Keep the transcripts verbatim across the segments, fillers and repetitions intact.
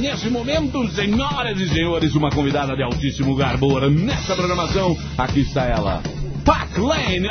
nesse momento, senhoras e senhores, uma convidada de altíssimo garbor nessa programação. Aqui está ela, Pat Lane.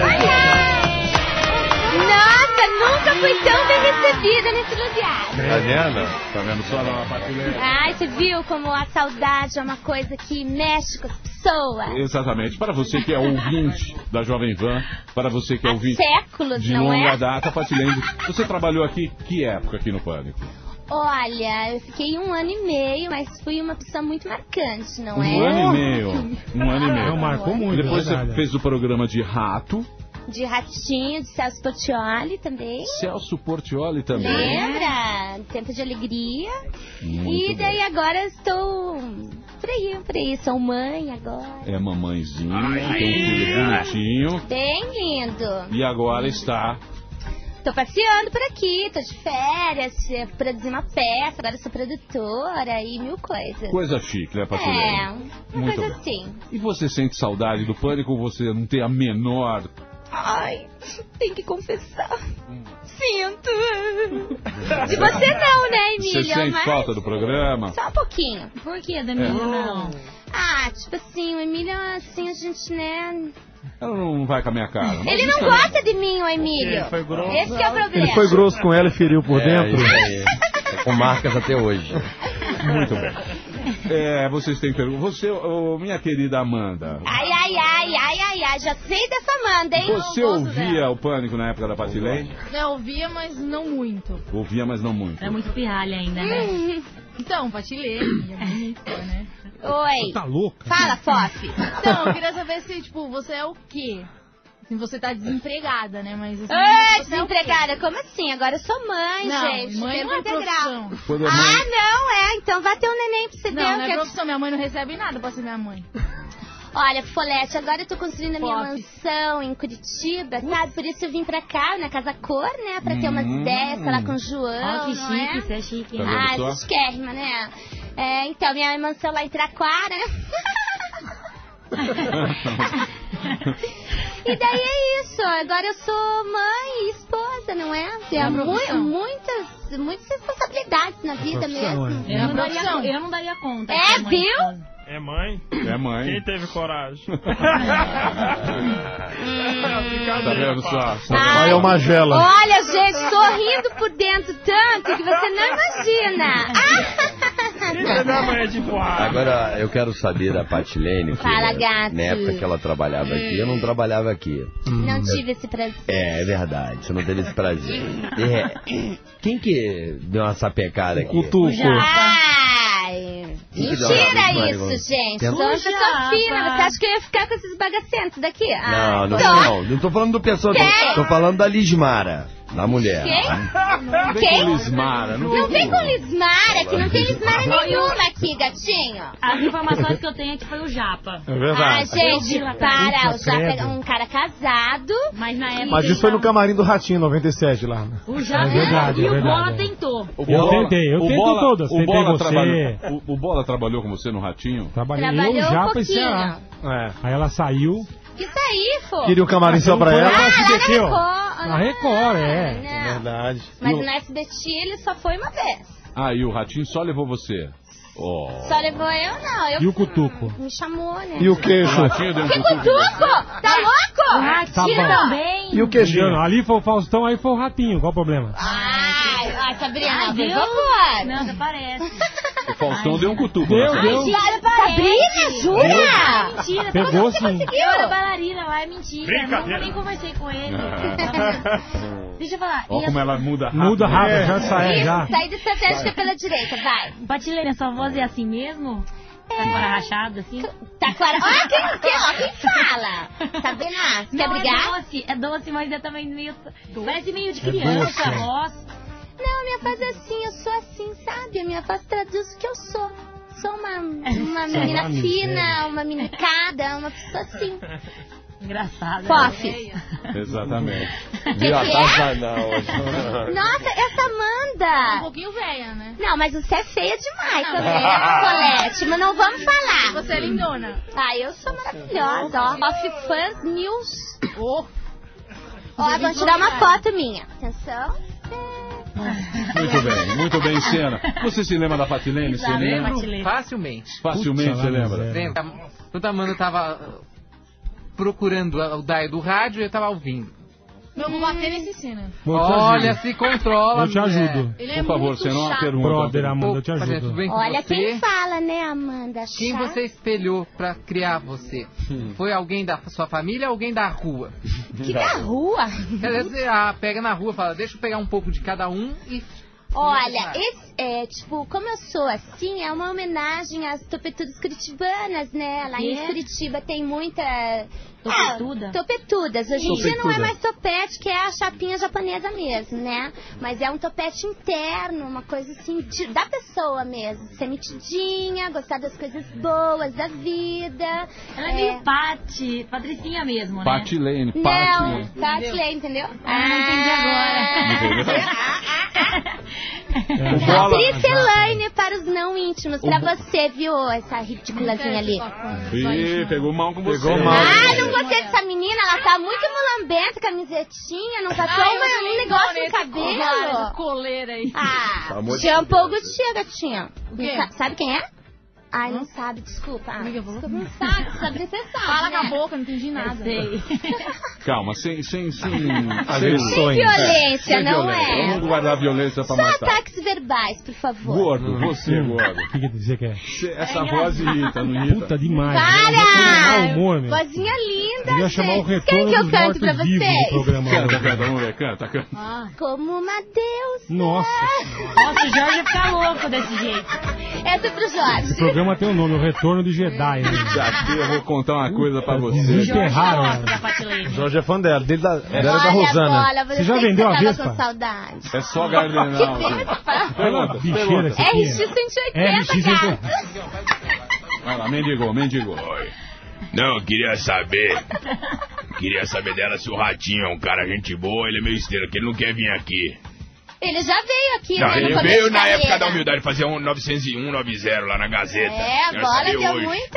Nossa, nunca fui tão bem recebida nesse lugar. Tá vendo? Tá vendo só a Pat Lane? Ai, você viu como a saudade é uma coisa que mexe com as pessoas? Exatamente. Para você que é ouvinte da Jovem Pan, para você que é Há ouvinte séculos, de não longa é? data, Pat Lane, você trabalhou aqui, que época aqui no Pânico? Olha, eu fiquei um ano e meio, mas fui uma pessoa muito marcante, não um é? Um ano e meio. Um ano e meio. Não, marcou muito. Depois verdade. você fez o programa de Rato. De Ratinho, de Celso Portiolli também. Celso Portiolli também. Lembra? Tempo de Alegria. Muito e daí bem. agora estou por aí, por aí. Sou mãe agora. É mamãezinha, tem um filho bonitinho. Bem lindo. E agora está... Tô passeando por aqui, tô de férias, produzi uma peça, agora sou produtora e mil coisas. Coisa chique, né, Pat Lane? É, uma Muito coisa bem. assim. E você sente saudade do Pânico ou você não tem a menor... Ai, tem que confessar. Sinto. De você não, né, Emília? Você sente Mas falta do programa? só um pouquinho. Por que, Danilo, não? Ah, tipo assim, o Emílio, assim, a gente, né... Ela não vai com a minha cara. Mas Ele não justamente- gosta de mim, o Emílio. Foi grosso. Esse que é o problema. Ele foi grosso com ela e feriu por É, dentro. isso aí. Com marcas até hoje. Muito bem. É, vocês têm pergunta. Você, ô, minha querida Amanda, Ai, ai, ai, ai, ai, ai, já sei dessa Amanda, hein? você ouvia o Pânico na época da Pat Lane? Eu ouvia, mas não muito. Ouvia, mas não muito. É muito pirralha ainda, né? Hum. Então, Patilê, é bonito, né? Oi. Tá louca? Fala, Fof. Então, eu queria saber se, tipo, você é o quê? Assim, você tá desempregada, né? Mas assim, Ei, você é o quê? desempregada, como assim? Agora eu sou mãe, Não, gente. mãe tempo não é integral. profissão. Quando a Ah, mãe... não, é. Então vai ter um neném pra você Não, ver. não o é que eu te- profissão. Minha mãe não recebe nada pra ser minha mãe. Olha, Folete, agora eu tô construindo a minha Fof. mansão em Curitiba, sabe? Por isso eu vim pra cá, na Casa Cor, né? Pra ter umas Hum. ideias, falar com o João, Ó, que não chique, é? você é chique. Tá hein? vendo Ah, só? chiquérrima, né? É, então, minha mansão lá em Traquara. E daí é isso, agora eu sou mãe e esposa, não é? Tem a mu profissão. muitas, muitas responsabilidades na vida Profissão, mesmo. Eu não, É daria, profissão. eu não daria conta. É, de ser mãe viu? esposa. É mãe? É mãe. Quem teve coragem? Tá vendo só? Tá Ai, Olha uma gela. Olha, gente, tô rindo por dentro tanto que você não imagina. Quem teve a mãe de borracha? Agora, eu quero saber da Pat Lane, que Fala, na- gato. na época que ela trabalhava aqui, eu não trabalhava aqui. Não tive esse prazer. É, é verdade, você não teve esse prazer. É, quem que deu uma sapecada aqui? Cutuco. Ai, Quem que deu uma mentira sapecada? isso, gente. Tenta- Sou uma pessoa Puxa, fina. rapaz. Você acha que eu ia ficar com esses bagacentos daqui? Não, Ai, não, tô. não, não tô falando do pessoal, tô, Quem? tô falando da Lismara, da mulher. Quem? Não vem Quem? com Lismara. Não, Não vem com Lismara, que não tem Lismara nenhuma aqui, gatinho. As informações que eu tenho é que foi o Japa. É Ah, verdade. gente, para. O Puta, Japa é credo. um cara casado. Mas na época. Mas isso foi no camarim do Ratinho, noventa e sete lá. né? O Japa É verdade, e é o verdade, Bola é. tentou. O Eu tentei, eu o tento Bola, todas, O tentei Bola, você. trabalhou, o, o Bola trabalhou com você no Ratinho? Trabalhei eu, Trabalhou um Japa e pouquinho. Ceará. É. Aí ela saiu, Isso aí, fô. queria um camarim só pra Ah, ela. lá na S B T, ó. Record. Na Record, é. Não. Verdade. Mas E o- no S B T ele só foi uma vez. Ah, e o Ratinho só levou você? Oh. Só levou eu, não. Eu E o Cutuco? Me chamou, né? E o O queixo? Ratinho deu um Que cutuco. cutuco? Tá louco? Tá Tira bom. também. E o queixinho? Ali foi o Faustão, aí foi o Ratinho, qual o problema? Ai, ai, Sabrina, Ah, por viu? favor. Não, até parece. O Faustão deu um cutuco. Deu, né? deu. Sabrina, jura? Mentira, Pegou como sim. você conseguiu? Eu era bailarina lá, é mentira. Brincadeira. Nunca nem conversei com ele. Deixa eu falar. Olha E como a- ela muda rápido. Muda rápido, É. já sai, já. Isso, saída estratégica pela direita, vai. Patilene, sua voz é assim mesmo? Tá com a rachada assim? Tá claro. Olha quem, quem, ó, quem fala. Sabrina, você quer Não, brigar? é doce, é doce, mas é também meio... Parece meio de É criança doce. a voz. Não, minha voz é assim, eu sou assim, sabe? A minha voz traduz o que eu sou. Sou uma, uma menina Salame, fina, uma minicada, uma pessoa assim. Engraçado. Fof. Exatamente. Viu? A que taça não hoje. Nossa, essa Um Amanda! pouquinho velha, né? Não, mas você é feia demais também, Colete, mas não vamos falar. Você é lindona. Ah, eu sou maravilhosa, ó. Off Fans News. Oh. Ó, vou te dar uma foto minha. Atenção. Muito bem, muito bem, Cena. Você se lembra da Patilene, Exato, Ceninha? Patilene. Facilmente. Facilmente, Putz, você lá, lembra? miséria. Lembra? Quando a Amanda tava uh, procurando o dial do rádio, eu tava ouvindo. Não, vou bater nesse cena. Vou te Olha, ajudo. se controla. Eu te ajudo. Ele é Por favor, muito Cena, uma chato. pergunta. Brother, Amanda, eu te Ô, Patilene, tudo ajudo. bem com Olha você? quem fala, né, Amanda? Quem Chata. você espelhou pra criar você? Foi alguém da sua família ou alguém da rua? Que da rua? Quer dizer, você ah, pega na rua e fala, deixa eu pegar um pouco de cada um e... Olha, esse, é, tipo, como eu sou assim, é uma homenagem às topetudas curitibanas, né? Lá em Quê? Curitiba tem muita... Topetuda? Ah, topetudas. Hoje em dia não é Topetuda. mais topete, que é a chapinha japonesa mesmo, né? Mas é um topete interno, uma coisa assim, de- da pessoa mesmo. Ser metidinha, gostar das coisas boas, da vida. Ela é meio Pati, Patricinha mesmo, né? Patilene, Não, Patilene. Patilene, entendeu? Ah, não entendi agora. É, Bola. Patrícia Elaine para os não íntimos. Pra você, viu, essa ridiculazinha ali. Ih, pegou mal com você. Pegou mal. Ah, não gostei dessa menina, ela tá muito mulambenta, camisetinha, não catou Ai, eu uma- vi um negócio no esse cabelo. coleira aí. Ah, Amor de tinha um Deus. pouco de tia, gatinha. O quê? Sa- Sabe quem é? Ai, não sabe, desculpa. Ah, Amiga, vou- desculpa, não sabe, sabe, você sabe. Fala né? com a boca, não entendi nada. Sei. Calma, sem... sem, sem, sem, Agressões. Sem violência, sem não violência. é? Vamos guardar a violência pra Só matar. ataques verbais, por favor. Gordo, você, gordo. O que, que você quer? Você- Essa voz irrita, não irrita? Puta demais. Eu Para! tô de mau humor, meu. Vozinha linda, Eu ia chamar o gente. retorno Quem que eu dos canto pra mortos-vivos no vocês? programa. Canta, canta, vamos ver, canta, canta. Como uma deusa. Nossa, Nossa, o Jorge ia ficar louco desse jeito. Essa é pro esse Jorge. programa tem o nome, o Retorno de Jedi. Né? Aqui eu vou contar uma coisa pra você. Desenterraram Jorge ela. gosta da Patilene. Jorge é fã dela, dele da, dela é da Olha, Rosana. bola, Você já sei que vendeu você a tava Vespa? com saudade. É só gardenal. Que Pergunta, Bicheira pergunta. esse aqui. R X cento e R X oitenta, cento e cara. oitenta. Vai lá, mendigou, mendigou. Não, eu queria saber. Queria saber dela se o Ratinho é um cara gente boa, ele é meio estrela, que ele não quer vir aqui. Ele já veio aqui, Não, né, no ele começo veio de na carreira. época da humildade, fazia um novecentos e um, noventa lá na Gazeta. É, a Quero bola saber deu hoje. muita,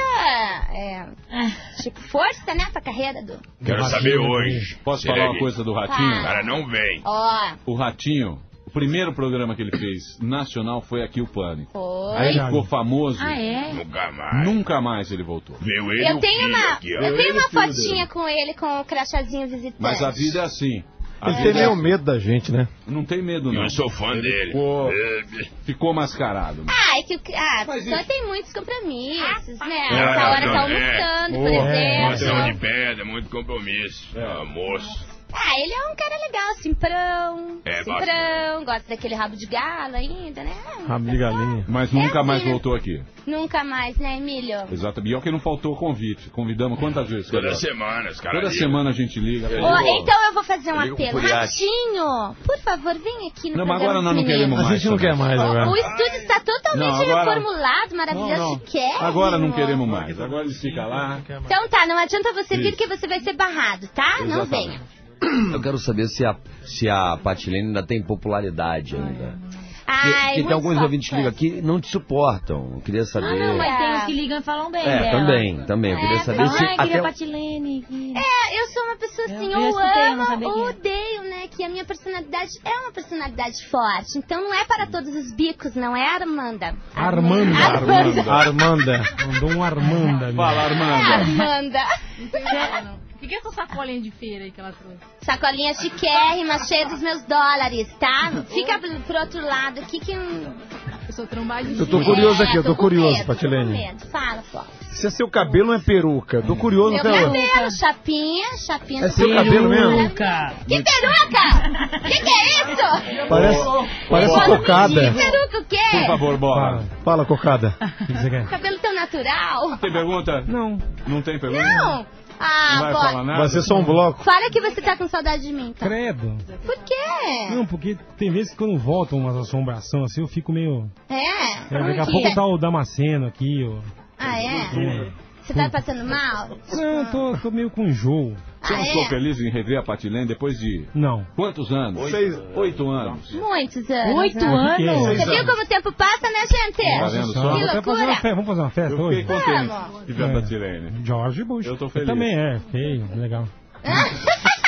é, tipo, força, né, pra carreira do... Quero Do saber Ratinho, hoje. Posso Se falar ele- uma coisa do O Ratinho? cara não vem. Ó, O Ratinho, o primeiro programa que ele fez nacional foi aqui o Pânico. foi. Aí Verdade. ficou famoso. Ah, é? Nunca mais. Nunca mais ele voltou. Veio ele e Eu o tenho filho uma, aqui, ó. eu tenho Ele uma e o filho fotinha dele. com ele com o crachazinho visitante. Mas a vida é assim. A Ele vida tem é meio assim. medo da gente, né? Não tem medo, não. Eu sou fã Ele dele. Ficou, É, ficou mascarado. Ah, é que o ah, a Mas pessoa isso- tem muitos compromissos, né? É, Essa hora não, tá é. almoçando, por É. Mansão exemplo. de pedra, muito compromisso. É. Ah, moço. Ah, ele é um cara legal, simprão. É, simprão, gosta daquele rabo de galo ainda, né? Rabo de galinha. Mas nunca É mais assim, né? voltou aqui. Nunca mais, né, Emílio? Exato. E é o que não faltou o convite. Convidamos quantas vezes? Toda Carioca? semana, os caras Toda ligam. semana a gente liga. Eu Ó, ligo. então eu vou fazer um Eu ligo pro apelo. Curiate. Ratinho, por favor, vem aqui no Não, mas programa agora nós não dos queremos meninos. A mais. gente não quer mais agora. O estúdio está totalmente Não, agora- reformulado, maravilhoso, Não, não. chiquérrimo. Agora não queremos mais. Agora ele fica lá. Então tá, não adianta você vir Isso. que você vai ser barrado, tá? Não Exatamente. venha. Eu quero saber se a, se a Patilene ainda tem popularidade ainda. Porque, Ai, porque tem muito alguns fã. ouvintes que ligam aqui e não te suportam. Eu queria saber. Ah, não, mas tem uns que ligam e falam bem É, dela. também, também. Eu queria É, saber Falam, se ai, queria até. Patilene. que- É, eu sou uma pessoa assim, Eu- eu ou escutei, eu não amo sabia ou quem é. odeio, né? Que a minha personalidade é uma personalidade forte. Então não é para todos os bicos, não é, Armanda? Armanda. Armanda. Armanda. Mandou um Armanda. ali. Fala, Armanda. Armanda. Não tem nada, não. O que que é essa sacolinha de feira aí que ela trouxe? Sacolinha chiquérrima, cheia dos meus dólares, tá? Fica pro pro outro lado aqui que... hum, Eu sou trombadinha. Eu tô curioso é, aqui, eu tô com curioso, medo, tô com Patilene. medo. Fala, pô. Se é seu cabelo não é peruca, tô curioso Meu até hoje. cabelo, chapinha, chapinha. É seu chapinha. cabelo mesmo? Peruca. Que peruca? Que que é isso? Parece, parece Bola. cocada. Que peruca o quê? Por favor, bola. Fala. Fala, cocada. O que você quer? Cabelo tão natural. Tem pergunta? Não. Não tem pergunta? Não. Ah, Não vai pô. falar nada? Vai ser só um bloco. Fala que você tá com saudade de mim, tá? Credo. Por quê? Não, porque tem vezes que quando voltam umas assombrações assim, eu fico meio. É? É, Por daqui a quê? pouco tá o Damasceno aqui, ó. Ah, é? É. Você tá passando mal? Não, eu tô, tô meio com enjoo. Você não Ah, ficou é? feliz em rever a Patilene depois de Não. quantos anos? Seis. Oito anos. Muitos anos. Oito né? que é? anos? Você viu como o tempo passa, né, gente? Tá vendo só? Vamos Que até fazer uma loucura. festa, vamos fazer uma festa Eu hoje? fiquei contente Vamos. de ver a É. Patilene. George Bush. Eu tô feliz. também é, feio, legal.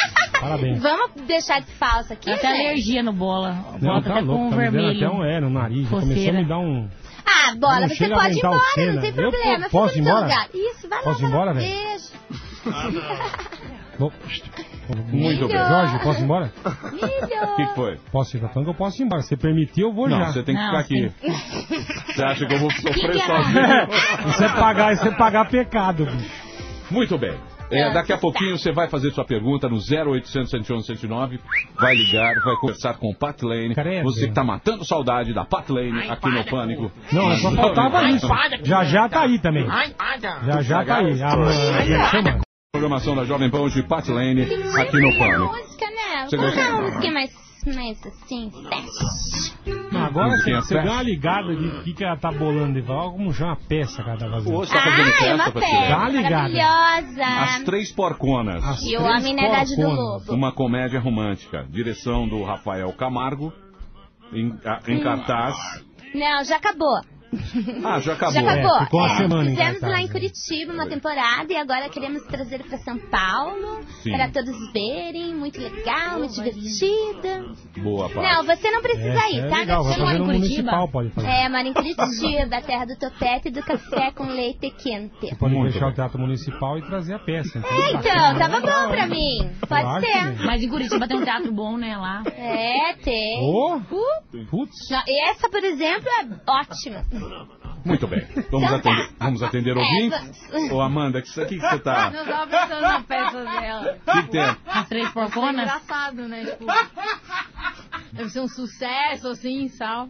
Parabéns. Vamos deixar de falso aqui, Até gente? alergia no bola. Não, Volta tá até louco, com tá me dando vermelho. até um é no nariz. Já começou a Coceira. me dar um... Ah, Bola, Não você chega a pode ir aguentar o embora, Senna. não tem Eu problema. po- posso Fica ir no seu embora? lugar. Isso, vai lá. Posso ir vai lá. embora, velho? Beijo. Bom, Muito bem. Jorge, posso ir embora? Milho. O que que foi? Posso ir? Tá falando que eu posso ir embora. Se permitir, eu vou Não, já. você tem que Não, ficar aqui. Você acha que eu vou sofrer que é? sozinho? Isso é pagar, isso é pagar pecado, bicho. Muito bem. É, daqui a pouquinho você vai fazer sua pergunta no zero oitocentos, cento e onze, cento e nove. Vai ligar, vai conversar com o Pat Lane. Credo. Você que tá matando saudade da Pat Lane aqui no Pânico. Não, só faltava isso. Já já tá aí também. Já já tá aí. Ah, mano, já chama. Programação da Jovem Pan hoje, Pat Lane aqui no Pânico. Música, né? Você Vamos gosta? dar uma musiquinha mais, mais assim, fast. Não, agora você, Musiquinha você deu festa. uma ligada de o que, que ela tá bolando. Olha como já uma peça que ela tá fazendo. Hoje tá fazendo Ah, é festa uma pra festa tirar. Dá uma ligada. maravilhosa. As Três Porconas. As E o três Homem na Idade do porconas. Lobo. Uma comédia romântica. Direção do Rafael Camargo. Em, a- em cartaz. Não, já acabou. Ah, já acabou. Já acabou. É, ficou uma semana em Fizemos cartaz, lá em né? Curitiba uma temporada e agora queremos trazer para São Paulo Sim. para todos verem. Muito legal, muito divertida. Boa, Pat. Não, você não precisa Essa ir, é tá? legal, vai Você mora fazer em no Curitiba? municipal, pode fazer. É, mora em Curitiba, a terra do topete e do café com leite quente. Pode Muito deixar bem. o Teatro Municipal e trazer a peça. É, então, tava bom pra mim. Pode Eu acho ser. também. Mas em Curitiba tem um teatro bom, né, lá. É, tem. Ô, Uh, putz. já- essa, por exemplo, é ótima. Muito bem. Vamos Então tá. atender, vamos atender É, ouvintes? vamos. Ô, Amanda, o que, que, que você tá... Eu tava pensando na peça dela. O que, que tem? As três É porconas. engraçado, né? Tipo, deve ser um sucesso, assim, tal.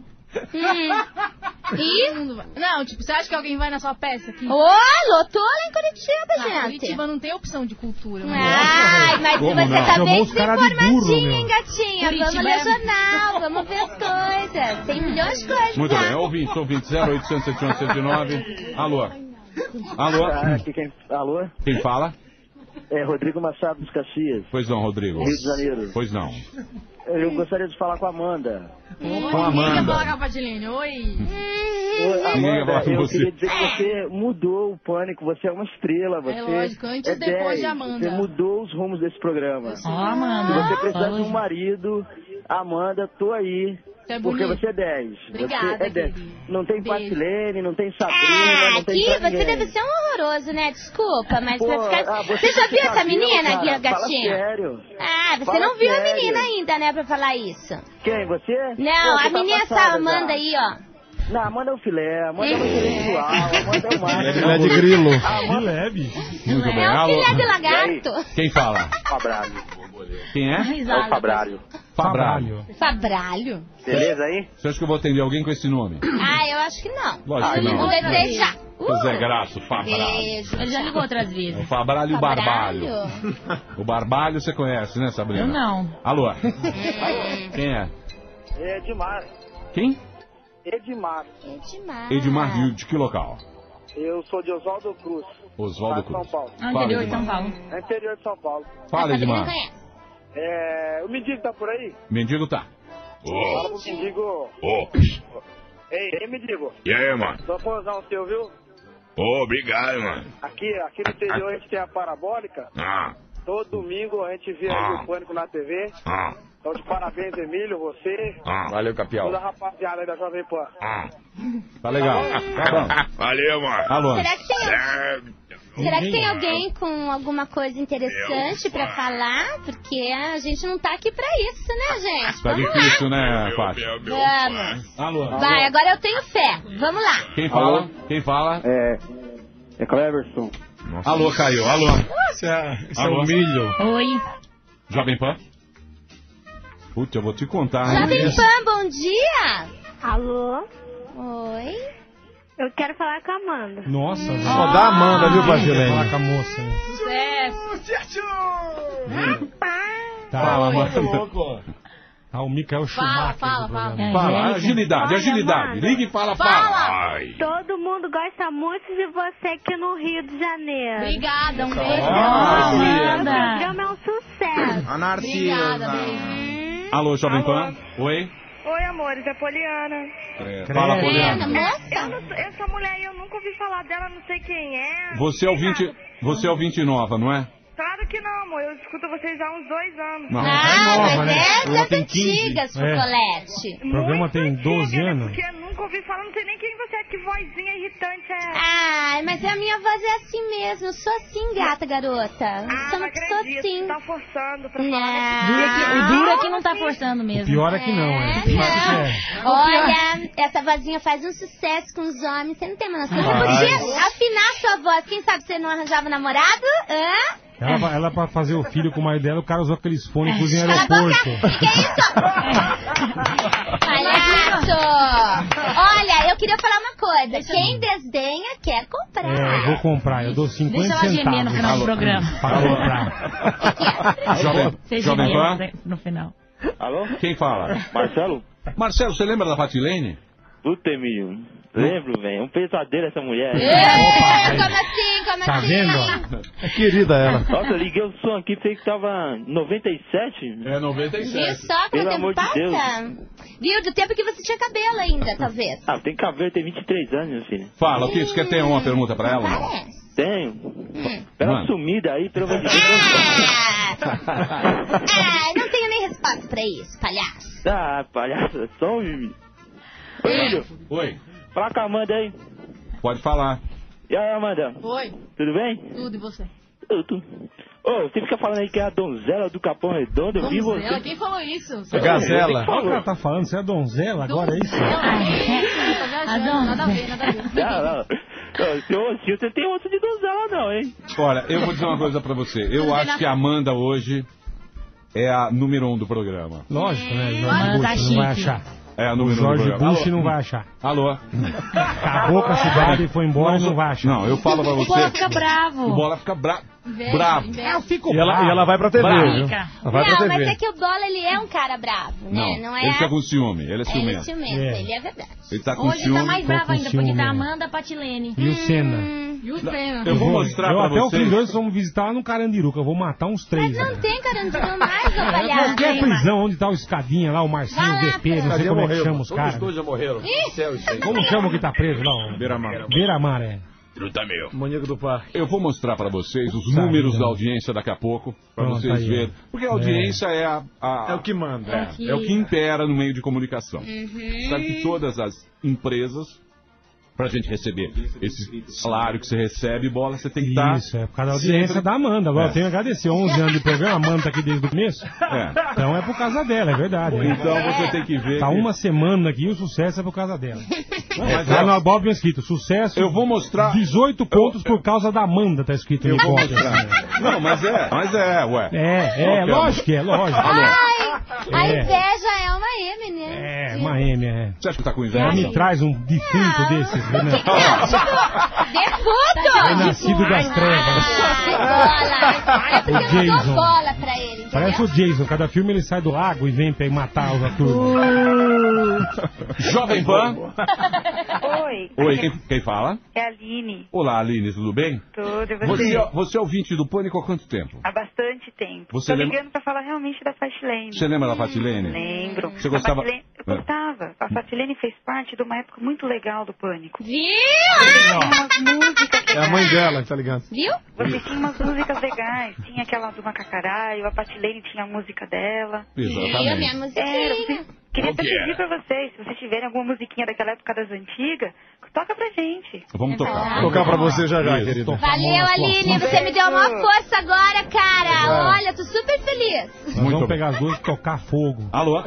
Hum. E? Não, tipo, você acha que alguém vai na sua peça aqui? Ô, lotou lá em Curitiba, Ah, gente. Curitiba não tem opção de cultura. Mas... Ai, mas Como você não? tá Chamou bem os cara de burro, desinformadinha, meu. hein, gatinha? Curitiba Vamos ler é- jornal, vamos ver as coisas. Tem milhões de coisas Muito lá. bem. Ouvintes, ouvintes. zero oitocentos, cento e onze, cento e nove. Alô? Alô? Ah, aqui quem... Alô? Quem fala? É Rodrigo Machado dos Caxias, Pois não, Rodrigo. Rio de Janeiro. Pois não. Eu gostaria de falar com a Amanda. Oi, Com a ninguém quer Amanda. falar com a Patilene. Oi. Oi, Ninguém quer Amanda, falar com eu você. queria dizer que você mudou o Pânico, você é uma estrela, você É lógico, antes é e depois dez, de Amanda. Você mudou os rumos desse programa. Ó, Amanda. Se você precisar de Falou, um marido, Amanda, tô aí. Você é Porque bonito. você é dez. Obrigada, Você é dez. querido. Não tem Beijo. Patilene, não tem Sabrina, Ah, não tem aqui pra você ninguém. deve ser um horroroso, né? Desculpa, mas Pô, pra ficar... ah, Você já tem viu essa cabelo, menina, cara, Gui- Fala gatinha? sério. Ah, você Fala não viu a sério. menina ainda, né, pra falar isso. Quem, você? Não, Pô, você a tá menina, passada essa Amanda já. aí, ó. Não, Amanda é o filé, Amanda é uma intelectual, Amanda é o máximo. Filé de grilo. Amanda... Filé, bicho. Muito bem. É um Alô? filé de lagarto. Quem fala? Fabrário. Quem é? Risada. Fabrário. Fabralho. Fabralho. Beleza aí? Você acha que eu vou atender alguém com esse nome? Ah, eu acho que não. Lógico que Eu não. lembrei já. O Zé Graço, Fabralho. Beijo. Ele já ligou outras O vezes. Fabralho e o Barbalho. Fabralho. O Barbalho você conhece, né, Sabrina? Eu não. Alô? Quem é? É Edmar. Quem? Edmar. Edmar. Edmar Rio, de que local? Eu sou de Oswaldo Cruz. Oswaldo lá de São Cruz. Paulo. No Fala, interior de Edmar. São Paulo. É interior de São Paulo. Fala, A Sabrina Edmar. conhece. É, o mendigo tá por aí? Mendigo tá. Fala Ô, pro mendigo. ô. Ei, ei, mendigo. E aí, mano? Sou fãzão seu, viu? Ô, obrigado, mano. Aqui, aqui no interior a gente tem a parabólica. Ah, Todo domingo a gente vê aí Ah. o Pânico na T V. ah, Então, de parabéns, Emílio, você, ah, Valeu, Capial. toda a rapaziada aí da Jovem Pan. ah. Tá legal. Tá bom. Valeu, mano. Alô? Será que tem, É, será que tem alguém com alguma coisa interessante pra falar? Porque a gente não tá aqui pra isso, né, gente? Tá Vamos difícil, lá. né, meu, Paty? meu, meu pai. Vamos. Alô? Vai, agora eu tenho fé. Vamos lá. Quem fala? Quem fala? É, é Cleverson. Nossa. Alô, Caio. Alô? Isso é, isso é Alô? um milho. Oi. Jovem Pan? Putz, eu vou te contar. hein? Jovem Pan, bom dia. Alô? Oi. Eu quero falar com a Amanda. Nossa, velho. Só dá a Amanda, viu, Quem quer Basilene? falar com a moça, hein? Sucesso. Tá, Fala, Oi. mano. Ah, o Michael Fala, Schumacher. fala, do fala. programa. Fala, agilidade, Olha, agilidade. Amanda. Liga e fala, fala. Fala. Ai. Todo mundo gosta muito de você aqui no Rio de Janeiro. Obrigada, um beijo. Ah, O Amanda. programa é um sucesso. A Narcisa. Obrigada, beijo. Alô, Jovem Pan? Oi? Oi, amores, é Poliana. Fala, Poliana, Poliana. moça. Eu não, essa mulher aí, eu nunca ouvi falar dela, não sei quem é. Você é o vinte, você é o vinte nova, não é? Claro que não, amor. Eu escuto vocês há uns dois anos. Não, Ah, é nova, mas né? é Ela das tem quinze. antigas, É. Chocolate. O programa tem doze Né? anos. Porque eu nunca ouvi falar, não sei nem quem você é, que vozinha irritante é essa. Ai, mas a minha voz é assim mesmo. Eu sou assim, gata, garota. Ah, sou não uma pessoa acredito. assim. Tá forçando pra Não. falar. Dura que- o duro é que não tá forçando mesmo. O pior é que não, é. É, O pior não. é. Olha, essa vozinha faz um sucesso com os homens. Você não tem uma noção. Você Faz. podia afinar sua voz. Quem sabe você não arranjava namorado? Hã? Ela, ela pra fazer o filho com o marido dela, o cara usou aqueles fones que usa em Cala a aeroporto. boca! Que que é isso? Palhaço! Olha, eu queria falar uma coisa. Quem desdenha quer comprar. É, eu vou comprar, eu dou cinquenta Deixa ela centavos. gemer no final do programa. Pra comprar. Jovem, Você Jovem gemeu Pan? no final. Alô? Quem fala? Marcelo? Marcelo, você lembra da Patilene? Puta, Emílio. Lembro, velho. Um pesadelo essa mulher. Ê, como assim? Como Tá assim? vendo? É querida ela. Nossa, eu liguei o som aqui, pensei que tava noventa e sete. É noventa e Viu só como Pelo o tempo amor de passa? Deus. Viu? Do tempo que você tinha cabelo ainda, talvez. Ah, tem cabelo, tem vinte e três anos, meu filho. Fala, o que? Você quer ter uma pergunta pra ela? Não? Tenho. Ela Mano. sumida aí, pelo amor de Deus. Ah, não tenho nem resposta pra isso, palhaço. Ah, palhaço, é só um Emílio. Ô, Emílio. Oi. Fala com a Amanda aí. Pode falar. E aí, Amanda? Oi. Tudo bem? Tudo, e você? Tudo. Ô, você fica falando aí que é a donzela do Capão Redondo, eu vi Donzela? você. Quem falou isso? É gazela. Olha o que ela tá falando, você é donzela agora, é isso? Tá viajando, nada a ver, nada a ver. Não, não. Não, seu ossinho, você tem osso de donzela não, hein? Olha, eu vou dizer uma coisa pra você. Eu acho que a Amanda hoje é a número um do programa. Lógico, né? Jorge Amanda Bush tá não vai chique. achar. É a O número um do Jorge programa. Bush Alô? não vai achar. Alô? Acabou com a cidade e foi embora e não vai achar. Não, eu falo pra O você. Bola fica bravo. O Bola fica bra... Inveja, bravo. inveja. Eu fico E ela, bravo. e ela vai pra T V, Bravo. viu? Ela vai pra Não, mas T V. é que o Bola, ele é um cara bravo, né? Não, Não, é... ele fica com ciúme, ele é Ele é ciumento. ciumento, É. ele é verdade. Ele tá com Hoje ciúme. tá mais Tô bravo com ainda, porque ciúme. tá Amanda a Patilene. E o Senna? E o Senna? Eu vou mostrar eu, pra até o fim vocês. de hoje vamos visitar lá no Carandiruca. Eu vou matar uns três. Mas não né? tem carandiru mais, ô palhaço. Qualquer prisão, onde tá o Escadinha lá, o Marcinho, Vai o lá, V P, não sei Cadê como é que morreu? chama os Todos caras. dois já morreram. Ih! Céu, isso aí. Como chama o que tá preso lá? o- Beira-mar. Beira-mar, é. Truta meu. Maníaco do parque. Eu vou mostrar pra vocês os Sabe, números né? da audiência daqui a pouco, pra Pronto, vocês aí, ó. verem. Porque a audiência é, a, a- É o que manda. é, que- é o que impera no meio de comunicação. Uhum. Sabe que todas as empresas, pra gente receber esse salário que você recebe, Bola, você tem que estar... Isso, é por causa da audiência sempre- da Amanda. Agora É. eu tenho que agradecer. onze anos de programa, a Amanda tá aqui desde o começo. É. Então é por causa dela, é verdade. Então você tem que ver... Tá que- uma semana aqui e o sucesso é por causa dela. Não, mas Lá é- no Abóbio escrito, sucesso. Eu vou mostrar... dezoito pontos por causa da Amanda, tá escrito no Eu vou pódio. mostrar. Não, mas é, mas é, ué. É, é, Qual que é? lógico que é, lógico. Ai, a É. inveja é uma M, né? É, uma M, é. Você acha que tá com Ela inveja? me traz um defunto Não. desses, né? Defunto! É nascido das trevas. Bola! É porque O eu não Jason. dou bola pra ele, entendeu? Parece o Jason, cada filme ele sai do lago e vem pra ir matar os atores. Jovem Pan. Oi, Oi, quem, quem fala? é a Aline. Olá, Aline, tudo bem? Tudo, e Você, você? você é ouvinte do Pânico há quanto tempo? Há bastante tempo. Você Tô lembra- ligando pra falar realmente da Fatilene. Você lembra da Fatilene? Lembro. Você gostava- A Fatilene, eu gostava. A Fatilene fez parte de uma época muito legal do Pânico. Viu? Tinha umas músicas É a legais. mãe dela, tá ligado? Viu? Você tinha umas músicas legais. Tinha aquela do Macacaraio, a Fatilene tinha a música dela. Viu, minha Exatamente. Era, musiquinha. queria Qual que até pedir era? pra vocês, se vocês tiverem alguma musiquinha daquela época das antigas, toca pra gente. Vamos tocar. Vou tocar pra você já já, Isso. querida. Valeu, Aline, você me deu uma força agora, cara. Olha, tô super feliz. Nós Muito vamos bem. pegar as duas e tocar fogo. Alô?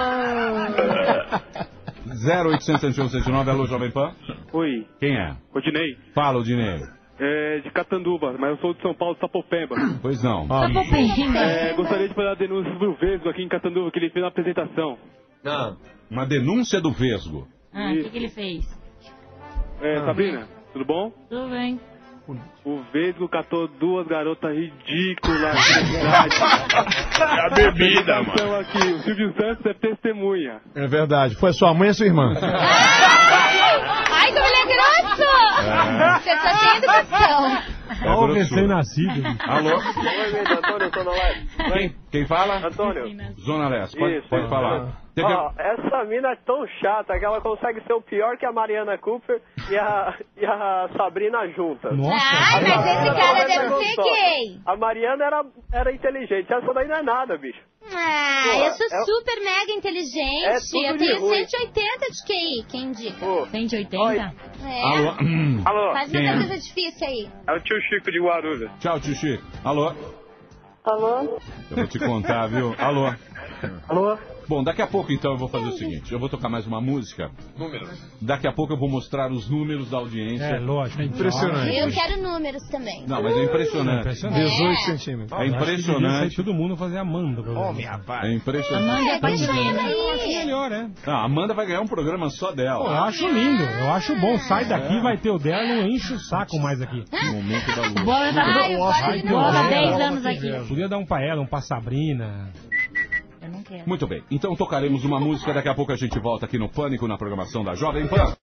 zero oitocentos, cento e um, cento e nove, alô, Jovem Pan? Oi, Quem é? Odinei. Fala, Odinei. É de Catanduva, mas eu sou de São Paulo, Sapopemba. Pois não. Ah, É, gostaria de fazer a denúncia sobre o Vesgo aqui em Catanduva, que ele fez na apresentação. Não. Uma denúncia do Vesgo. Ah, o que, que ele fez? É, Sabrina, tudo bom? Tudo bem. O Vesgo catou duas garotas ridículas. É a bebida, mano. Então aqui, o Silvio Santos é testemunha. É verdade. Foi sua mãe e sua irmã. Ai, como ele é grosso! Você só tem educação. É Igual o grossura. recém-nascido. Alô? Oi, Mendes, Antônio, Zona Leste. Quem, quem fala? Antônio. Zona Leste, pode, Isso, pode isso. falar. Tem que- Ó, essa mina é tão chata que ela consegue ser o pior que a Mariana Cooper e a, e a Sabrina juntas. Nossa. Ai, mas esse cara deve ser gay. A Mariana era, era inteligente, essa daí não é nada, bicho. Ah, Pô, eu sou é- super mega inteligente. É tudo eu de tenho ruim. cento e oitenta de Q I, quem indica? Pô, cento e oitenta? É. Alô? alô, Faz Quem uma é? coisa difícil aí. é o tio Chico de Guarulhos. Tchau, tio Chico. Alô? Alô? Eu vou te contar, viu? Alô? Alô? Bom, daqui a pouco então eu vou fazer o seguinte, eu vou tocar mais uma música. Números. Daqui a pouco eu vou mostrar os números da audiência. É, lógico. Impressionante. Eu quero números também. Não, mas é impressionante. Impressionante. dezoito centímetros. É impressionante. Todo mundo fazer Amanda. Homem, rapaz. É impressionante. Amanda é É, deixa patrulheira. eu Eu acho aí. melhor, é. Ah, a Amanda vai ganhar um programa só Pô, eu dela. acho lindo, eu acho bom. Sai daqui, vai ter o dela, não enche o saco mais aqui. No momento da lua. Bola tá Ai, eu gosto Vai de ter o Bola dela. tá dez anos aqui. Podia dar um pra ela, um pra Sabrina. Eu não quero. Muito bem, então tocaremos uma música, daqui a pouco a gente volta aqui no Pânico, na programação da Jovem Pan.